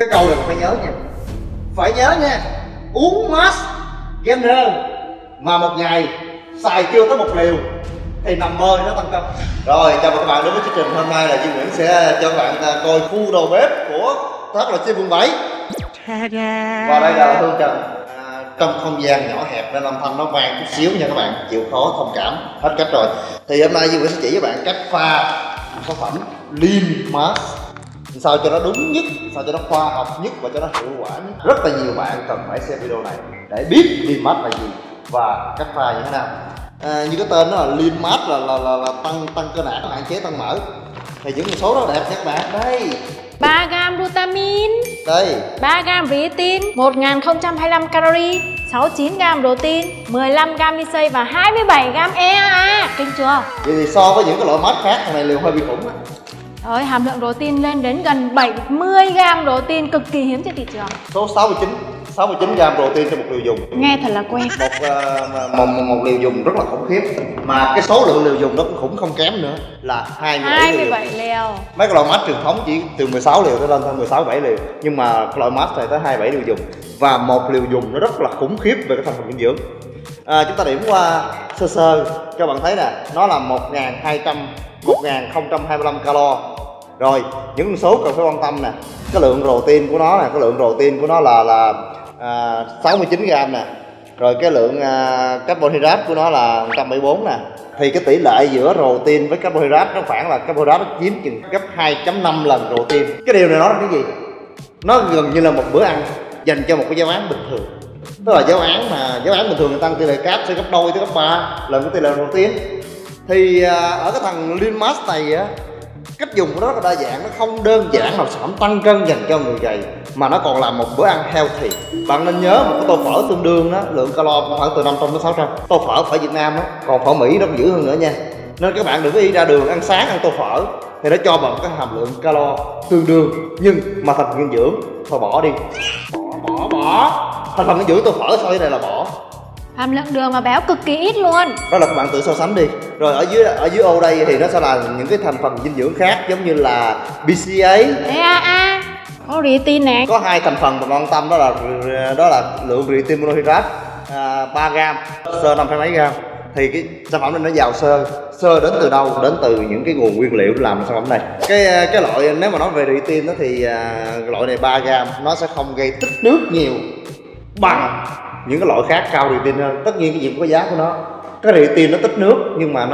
Cái câu này phải nhớ nha, phải nhớ nha. Uống Mars Gainer mà một ngày xài chưa tới một liều thì nằm mơ nó tăng cân. Rồi chào mừng các bạn đến với chương trình hôm nay là Duy Nguyễn sẽ cho các bạn coi khu đầu bếp của Thác Lò Chiên quận 7. Và đây là Hương Trần. Trong không gian nhỏ hẹp nên âm thanh nó vang chút xíu nha các bạn, chịu khó thông cảm hết cách rồi. Thì hôm nay Duy Nguyễn sẽ chỉ với bạn cách pha sản phẩm Lean Mars sao cho nó đúng nhất, sao cho nó khoa học nhất và cho nó hiệu quả nhất. Rất là nhiều bạn cần phải xem video này để biết Lean Mars là gì và cách pha như thế nào. Như cái tên nó là Lean Mars là tăng cơ nạc, hạn chế tăng mỡ. Thì những số đó đẹp nha các bạn. Đây 3g glutamine, đây 3g creatine, 1025 calorie, 69g protein, 15g misei và 27g EAA. Kinh chưa? Vậy thì so với những cái loại mát khác, thằng này liều hơi bị khủng á. Rồi, hàm lượng protein lên đến gần 70g protein, cực kỳ hiếm trên thị trường. Số 69g protein cho một liều dùng. Nghe thật là quen. Một liều dùng rất là khủng khiếp. Mà cái số lượng liều dùng nó cũng khủng không kém nữa là 27 liều. Mấy cái loại mát truyền thống chỉ từ 16 liều tới lên tới 16-17 liều. Nhưng mà cái loại mát này tới 27 liều dùng. Và một liều dùng nó rất là khủng khiếp về cái thành phần dinh dưỡng. Chúng ta điểm qua sơ cho bạn thấy nè, nó là 1025 calo. Rồi những con số cần phải quan tâm nè, cái lượng protein của nó nè, cái lượng protein của nó là 69g nè. Rồi cái lượng carbohydrate của nó là 174 nè. Thì cái tỷ lệ giữa protein với carbohydrate nó khoảng là carbohydrate nó chiếm chừng gấp 2.5 lần protein. Cái điều này nó là cái gì? Nó gần như là một bữa ăn dành cho một cái giáo án bình thường. Tức là giáo án bình thường người tăng tỷ lệ carb sẽ gấp đôi tới gấp 3 lần cái tỷ lệ protein. Thì ở cái thằng Lean Mars này á, cách dùng của nó rất là đa dạng, nó không đơn giản là sản phẩm tăng cân dành cho người gầy mà nó còn là một bữa ăn healthy. Bạn nên nhớ một cái tô phở tương đương đó, lượng calo khoảng từ 500 đến 600. Tô phở phải Việt Nam đó, còn phở Mỹ nó còn dữ hơn nữa nha. Nên các bạn đừng có đi ra đường ăn sáng ăn tô phở thì nó cho bạn cái hàm lượng calo tương đương nhưng mà thành phần dinh dưỡng thôi bỏ đi. Bỏ. Thành phần dinh dưỡng tô phở so với này là bỏ. Hàm lượng đường và béo cực kỳ ít luôn. Đó là các bạn tự so sánh đi. Rồi ở dưới ô đây thì nó sẽ là những cái thành phần dinh dưỡng khác giống như là BCA, EAA, có creatine nè. Có hai thành phần mà quan tâm đó là lượng creatine monohydrate 3g, xơ 5 mấy gram. Thì cái sản phẩm này nó giàu xơ đến từ đâu? Đến từ những cái nguồn nguyên liệu để làm sản phẩm này. Cái loại nếu mà nói về creatine đó thì loại này 3g nó sẽ không gây tích nước nhiều bằng những cái loại khác cao creatine hơn. Tất nhiên cái gì cũng có giá của nó. Cái creatine nó tích nước nhưng mà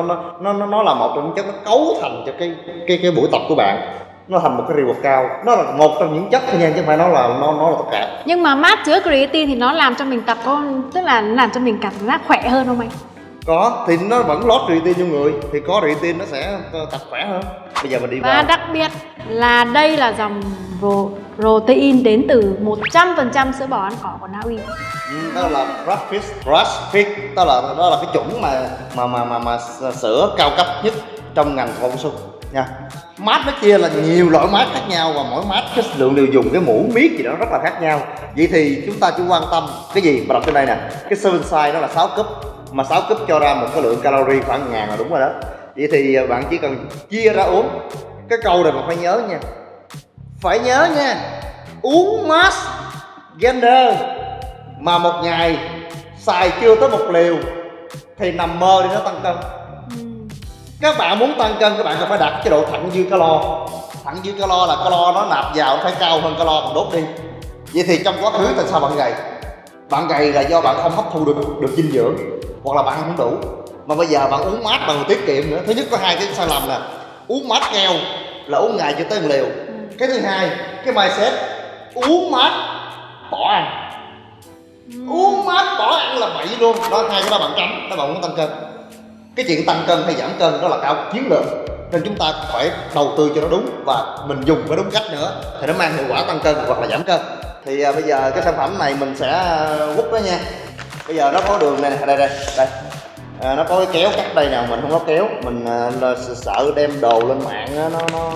nó là một trong những chất nó cấu thành cho cái buổi tập của bạn. Nó thành một cái reward cao. Nó là một trong những chất thôi nha, chứ không phải nó là tất cả. Nhưng mà mát chứa creatine thì nó làm cho mình tập tức là nó làm cho mình cảm giác khỏe hơn không anh? Có, thì nó vẫn lót creatine trong người thì có creatine nó sẽ tập khỏe hơn. Bây giờ mình đi vào. Và đặc biệt là đây là dòng protein đến từ 100% sữa bò ăn cỏ của Na Uy. Đó là grass fed, đó là cái chủng mà sữa cao cấp nhất trong ngành cao su nha. Mát nó chia là nhiều loại mát khác nhau và mỗi mát cái lượng liều dùng, cái mũ miết gì đó rất là khác nhau. Vậy thì chúng ta chỉ quan tâm cái gì mà đọc trên đây nè, cái serving size nó là 6 cúp, mà 6 cúp cho ra một cái lượng calorie khoảng 1000 là đúng rồi đó. Vậy thì bạn chỉ cần chia ra uống. Cái câu này mà phải nhớ nha, phải nhớ nha. Uống Mars Gainer mà một ngày xài chưa tới một liều thì nằm mơ đi nó tăng cân. Các bạn muốn tăng cân các bạn phải đạt chế độ thặng dư calo. Thặng dư calo là calo nó nạp vào nó phải cao hơn calo còn đốt đi. Vậy thì trong quá khứ tại sao bạn gầy? Bạn gầy là do bạn không hấp thu được dinh dưỡng hoặc là bạn không đủ. Mà bây giờ bạn uống mát bằng tiết kiệm nữa. Thứ nhất có hai cái sai lầm nè, uống mát keo là uống ngày chưa tới 1 liều. Cái thứ hai, cái mindset uống mát bỏ ăn. Uống mát bỏ ăn là bậy luôn. Đó, hai cái đó bạn tránh, đó bạn muốn tăng cân. Cái chuyện tăng cân hay giảm cân đó là cao chiến lược, nên chúng ta phải đầu tư cho nó đúng và mình dùng phải đúng cách nữa thì nó mang hiệu quả tăng cân hoặc là giảm cân. Thì bây giờ cái sản phẩm này mình sẽ quất đó nha. Bây giờ nó có đường này nè, đây nó có cái kéo cắt đây nào, mình không có kéo, mình sợ đem đồ lên mạng đó, nó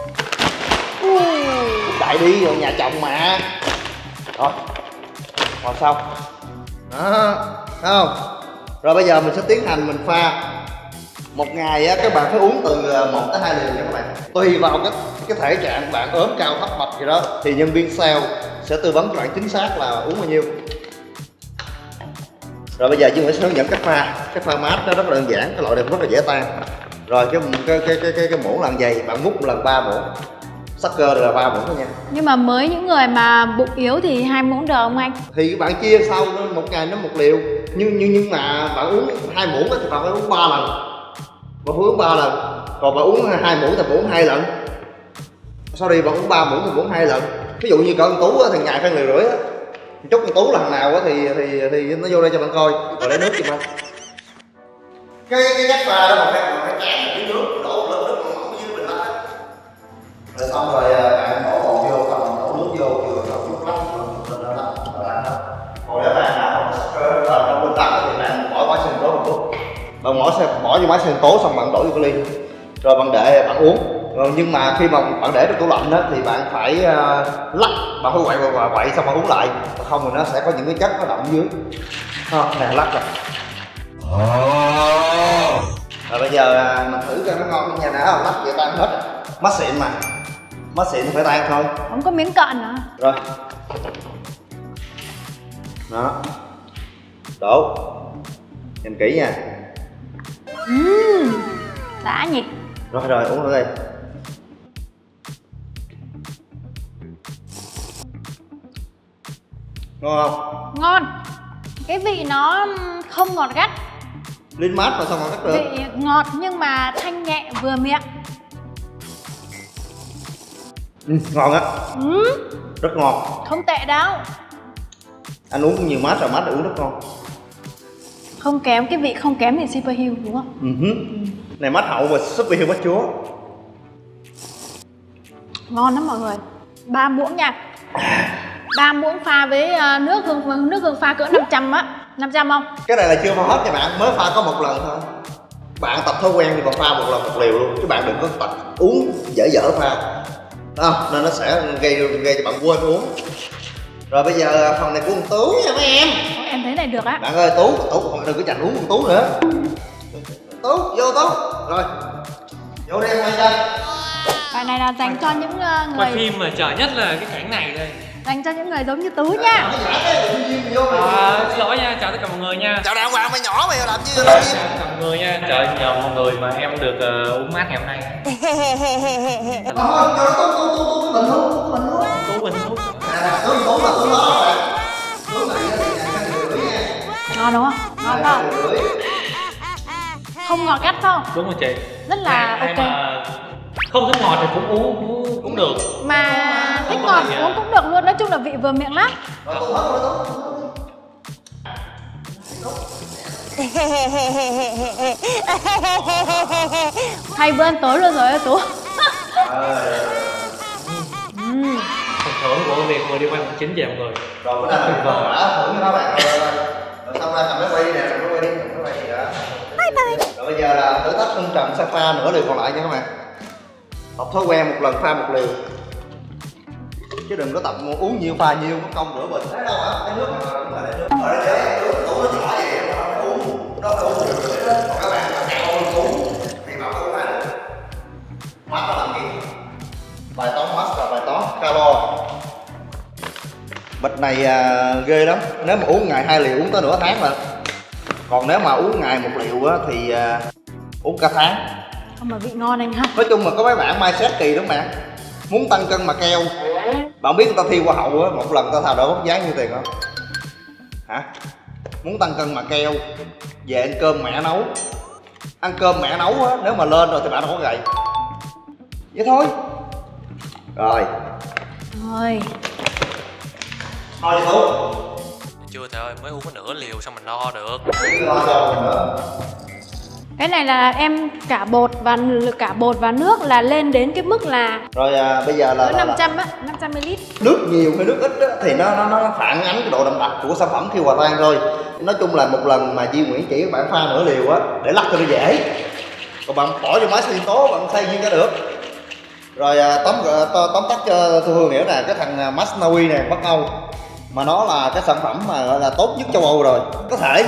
đại đi rồi nhà chồng mà. Rồi xong đó, thấy không? Rồi bây giờ mình sẽ tiến hành mình pha Một ngày á các bạn phải uống từ 1 tới 2 liều nha các bạn. Tùy vào cái thể trạng của bạn, ốm cao thấp mập gì đó thì nhân viên sale sẽ tư vấn cho bạn chính xác là uống bao nhiêu. Rồi bây giờ Duy Nguyễn sẽ hướng dẫn cách pha. Cái pha mát nó rất là đơn giản, cái loại này rất là dễ tan. Rồi cái muỗng là dày, bạn múc một lần 3 muỗng. Sắc cơ là 3 muỗng thôi nha. Nhưng mà mới những người mà bụng yếu thì 2 muỗng được không anh? Thì bạn chia sau một ngày nó 1 liều. Nhưng mà bạn uống 2 muỗng thì bạn phải uống 3 lần. Bạn uống 3 lần. Còn bạn uống 2 muỗng thì bạn uống 2 lần. Sau đi bạn uống 3 muỗng thì uống 2 lần. Ví dụ như cỡ con Tú thì ngày phải 1,5 liều á. Chút con Tú là thằng nào thì nó vô đây cho bạn coi. Rồi lấy nước cho bạn. Cái cách pha đó mà phải chén cái nước đổ lên nước mỏng dưới bình lạnh. Rồi xong rồi bạn đổ bột vô, còn đổ nước vô vừa đổ chút lắm lên đó là còn nếu bạn nào không bình lạnh thì bạn bỏ máy sinh tố một chút. Bạn bỏ vô máy sinh tố xong bạn đổ vô cái ly. Rồi bạn để bạn uống. Rồi nhưng mà khi mà bạn để trong tủ lạnh đó thì bạn phải lắc, bạn phải quậy xong bạn uống lại, không thì nó sẽ có những cái chất nó đọng dưới. Nè lắc rồi. Rồi bây giờ mình thử cho nó ngon không nha. Nào lắc vậy tan hết. Mát xịn mà. Mát xịn thì phải tan thôi. Không có miếng cạn nữa. Rồi. Đó. Đổ. Nhìn kỹ nha. Đã nhỉ. Rồi uống thử đây. Ngon không? Ngon. Cái vị nó không ngọt gắt. Linh mát mà sao ngọt gắt được? Vị ngọt nhưng mà thanh nhẹ vừa miệng. Ngon á. Rất ngon. Không tệ đâu. Anh uống nhiều mát rồi, mát để uống rất ngon. Không kém, cái vị không kém thì Super Hill đúng không? Này mát hậu mà Super Hill mát chúa. Ngon lắm mọi người. 3 muỗng nha. 3 muỗng pha với nước hương pha cỡ 500 á. 500 không? Cái này là chưa pha hết nha bạn, mới pha có 1 lần thôi. Bạn tập thói quen thì còn pha 1 lần 1 liều luôn, chứ bạn đừng có tập uống dở pha. Nên nó sẽ gây cho bạn quên uống. Rồi bây giờ phần này của con Tú nha mấy em. Em thấy này được á. Bạn ơi Tú đừng có chành uống con Tú nữa. Tú vô Tú. Rồi vô đây hai chân. Bài này là dành cho những Quay người phim mà chờ nhất là cái cảnh này đây. dành cho những người giống như Tú nha. Xin lỗi nha, chào tất cả mọi người nha. Chào đàng hoàng mày nhỏ mày làm gì Chào tất cả mọi người nha. Trời, nhờ mọi người mà em được uống mát ngày hôm nay. Thôi cho Tú bình luôn, bình luôn. Tú bình luôn. Tú là Tú đó bạn. Tú này thì nhà rưỡi nha. Ngon đúng không? Ngon không? Không ngọt gắt không? Đúng rồi chị. Rất là Ai ok. mà không thích ngọt thì cũng uống cũng được. Mà thích ngọt uống cũng được luôn, nói chung là vị vừa miệng lắm. Hay bữa ăn tối luôn rồi Tú. Phần thưởng của việc vừa đi quay một chính về mọi người. Rồi bữa nay mình đã thưởng cho nó bạn. Rồi xong ra cầm máy quay nè, máy quay đi đó. Rồi bây giờ là thử thách Hưng Trầm sẽ pha nửa liều còn lại nha các bạn. Tập thói quen 1 lần pha 1 liều. Chứ đừng có tập uống nhiều pha nhiều mất công rửa bình. Thấy đâu hả? Cái nước mà lấy nước. Ở đây để nước tủ nó nhỏ vậy mà nó uống. Nó uống rưỡi đó. Còn các bạn mà chạy ôm uống thì bảo không pha được. Mát nó làm gì? Bài toán mát là bài toán calo. Bịch này ghê lắm. Nếu mà uống ngày 2 liều uống tới nửa tháng rồi. Còn nếu mà uống ngày 1 liều á thì uống cả tháng. Không mà vị ngon anh ha. Nói chung là có mấy bạn mindset kỳ lắm bạn. Muốn tăng cân mà keo. Bạn biết người ta thi hoa hậu á, 1 lần người ta thao đỡ mất giá nhiêu tiền không? Hả? Muốn tăng cân mà keo, về ăn cơm mẹ nấu. Ăn cơm mẹ nấu á, nếu mà lên rồi thì bạn không có gầy. Vậy thôi. Rồi. Rồi. Thôi đi Tú. Chưa thầy ơi, mới uống có nửa liều sao mình lo được. Lo cho mình nữa. Cái này là em cả bột và nước là lên đến cái mức là Rồi bây giờ là 500 á, 500 ml. nước nhiều hay nước ít á, thì nó phản ánh cái độ đậm đặc của sản phẩm khi hòa tan thôi. Nói chung là 1 lần mà Duy Nguyễn chỉ các bạn pha nửa liều á để lắc cho nó dễ. Còn bạn bỏ vô máy xay tố bạn xay như cái được. Rồi tóm tắt cho Thu Hương hiểu nè, cái thằng Masnawi nè, Bắc Âu mà nó là cái sản phẩm mà gọi là tốt nhất châu Âu rồi. Có thể nha,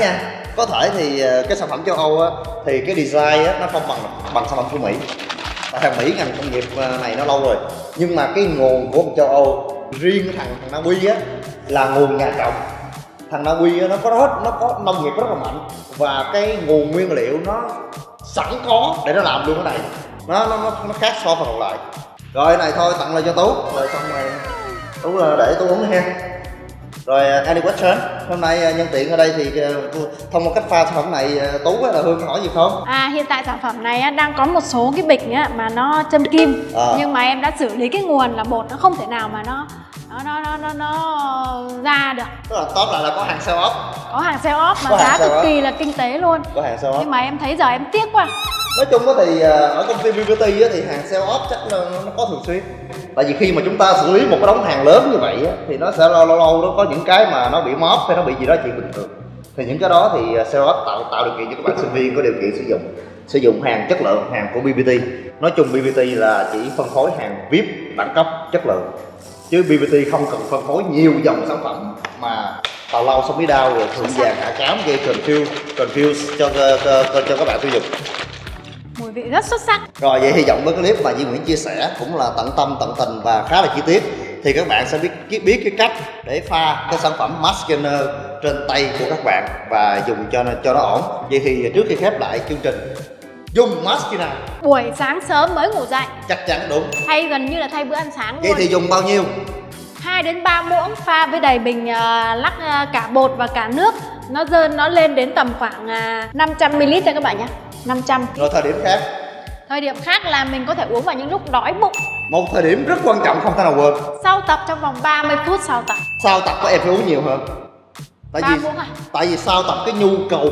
Có thể thì cái sản phẩm châu Âu á, thì cái design á, nó không bằng sản phẩm của Mỹ. Tại thằng Mỹ ngành công nghiệp này nó lâu rồi. Nhưng mà cái nguồn của châu Âu, riêng cái thằng Na Uy á là nguồn nhà trồng. Thằng Na Uy á, nó có nông nghiệp rất là mạnh và cái nguồn nguyên liệu nó sẵn có để nó làm luôn cái này. Nó khác so với còn lại. Rồi này thôi tặng lại cho Tú, rồi xong rồi Tú để Tú uống ha. Rồi any question? Hôm nay nhân tiện ở đây thì thông qua cách pha sản phẩm này, Tú là Hương hỏi gì không? Hiện tại sản phẩm này đang có một số cái bịch mà nó châm kim, nhưng mà em đã xử lý cái nguồn là bột nó không thể nào mà nó ra được. Tức là tóm lại là có hàng sale off. Có hàng sale off mà giá cực kỳ là kinh tế luôn. Có hàng sale off. Nhưng mà em thấy giờ em tiếc quá. Nói chung thì ở công ty BBT thì hàng sale off chắc là nó có thường xuyên. Tại vì khi mà chúng ta xử lý một cái đống hàng lớn như vậy thì nó sẽ lâu nó có những cái mà nó bị móp hay nó bị gì đó chuyện bình thường. Thì những cái đó thì sale off tạo điều kiện cho các bạn sinh viên có điều kiện sử dụng hàng chất lượng, hàng của BBT. Nói chung BBT là chỉ phân phối hàng VIP đẳng cấp chất lượng, chứ BBT không cần phân phối nhiều dòng sản phẩm mà tào lao xong bí đao rồi thượng vàng hạ cám gây confuse cho các bạn tiêu dùng. Mùi vị rất xuất sắc. Rồi vậy hy vọng với cái clip mà Duy Nguyễn chia sẻ cũng là tận tâm tận tình và khá là chi tiết, thì các bạn sẽ biết cái cách để pha cái sản phẩm mascara trên tay của các bạn và dùng cho nó ổn. Vậy thì trước khi khép lại chương trình, dùng mascara buổi sáng sớm mới ngủ dậy chắc chắn đúng, hay gần như là thay bữa ăn sáng luôn. Vậy thì dùng bao nhiêu? 2 đến 3 muỗng pha với đầy bình lắc cả bột và cả nước, nó lên đến tầm khoảng 500ml cho các bạn nhé. 500. Rồi thời điểm khác là mình có thể uống vào những lúc đói bụng. Một thời điểm rất quan trọng không thể nào quên. Sau tập, trong vòng 30 phút sau tập. Sau tập các em phải uống nhiều hơn. Tại vì sau tập cái nhu cầu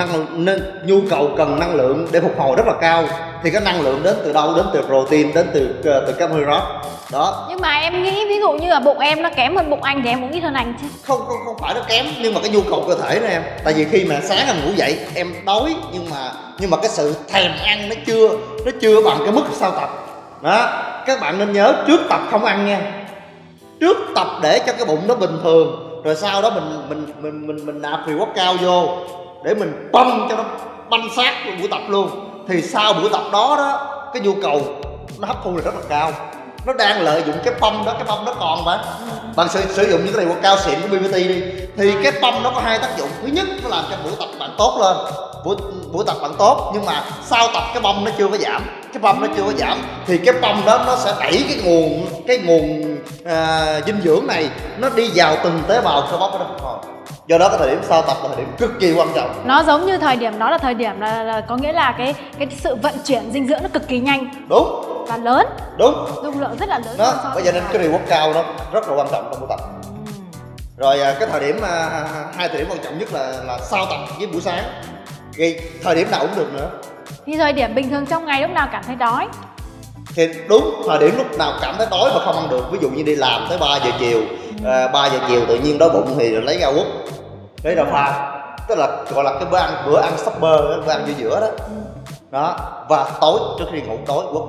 cần năng lượng để phục hồi rất là cao. Thì cái năng lượng đến từ đâu? Đến từ protein, đến từ carbohydrate. Đó. Nhưng mà em nghĩ ví dụ như là bụng em nó kém hơn bụng anh thì em uống ít hơn anh chứ. Không phải nó kém, nhưng mà cái nhu cầu cơ thể đó em. Tại vì khi mà sáng em ngủ dậy em đói, nhưng mà cái sự thèm ăn nó chưa bằng cái mức sau tập. Đó, các bạn nên nhớ trước tập không ăn nha. Trước tập để cho cái bụng nó bình thường, rồi sau đó mình nạp pre-workout vô để mình pump cho nó banh sát buổi tập luôn. Thì sau buổi tập đó cái nhu cầu nó hấp thu là rất là cao. Nó đang lợi dụng cái pump đó, còn mà bạn sử dụng những cái này workout xịn của BBT đi, thì cái pump nó có hai tác dụng. Thứ nhất, nó làm cho buổi tập bạn tốt lên, buổi tập bạn tốt, nhưng mà sau tập cái pump nó chưa có giảm, thì cái pump đó nó sẽ đẩy cái nguồn dinh dưỡng này nó đi vào từng tế bào cơ bắp đó. Do đó cái thời điểm sau tập là thời điểm cực kỳ quan trọng. Nó giống như thời điểm đó là thời điểm là có nghĩa là cái sự vận chuyển dinh dưỡng nó cực kỳ nhanh. Đúng. Và lớn. Đúng. Dung lượng rất là lớn. Đó, bây giờ nên cái pre-workout nó rất là quan trọng trong buổi tập. Rồi cái thời điểm hai thời điểm quan trọng nhất là sau tập với buổi sáng. Thì thời điểm nào cũng được nữa. Thì thời điểm bình thường trong ngày lúc nào cảm thấy đói. Thì đúng, thời điểm lúc nào cảm thấy đói mà không ăn được, ví dụ như đi làm tới 3 giờ chiều, 3 giờ chiều tự nhiên đói bụng thì lấy ra quất, lấy ra pha, tức là gọi là cái bữa ăn supper, bữa ăn giữa đó. Đó, và tối trước khi ngủ tối quất.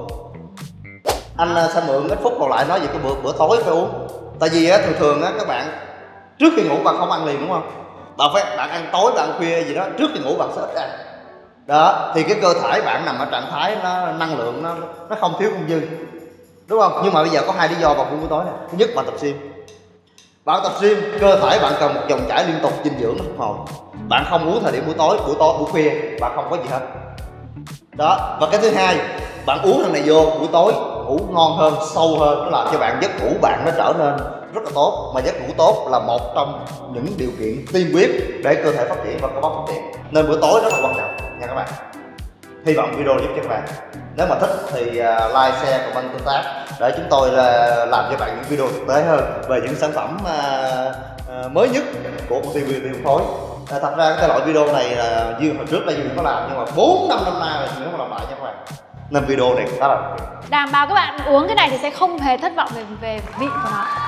Anh sẽ mượn ít phút còn lại nói về cái bữa tối phải uống. Tại vì thường các bạn trước khi ngủ bạn không ăn liền đúng không? Bạn ăn tối, bạn ăn khuya gì đó, trước khi ngủ bạn sẽ ít ăn. Đó, thì cái cơ thể bạn nằm ở trạng thái năng lượng nó không thiếu không dư, đúng không? Nhưng mà bây giờ có hai lý do vào buổi tối này. Thứ nhất, bạn tập gym, cơ thể bạn cần một dòng chảy liên tục dinh dưỡng nó phục hồi. Bạn không uống thời điểm buổi tối, buổi khuya bạn không có gì hết. Đó, và cái thứ hai, bạn uống thằng này vô buổi tối ngủ ngon hơn, sâu hơn, nó làm cho bạn giấc ngủ bạn nó trở nên rất là tốt. Mà giấc ngủ tốt là một trong những điều kiện tiên quyết để cơ thể phát triển và cơ bắp phát triển, nên bữa tối rất là quan trọng nha các bạn. Hy vọng video giúp cho các bạn. Nếu mà thích thì like, share, comment, tương tác để chúng tôi làm cho bạn những video thực tế hơn về những sản phẩm mới nhất của công ty BBT phân phối. Thật ra cái loại video này là hồi trước là Duy có làm, nhưng mà 4-5 năm nay là Duy có làm lại nha các bạn. Nên video này khá là đảm bảo các bạn uống cái này thì sẽ không hề thất vọng về vị của nó.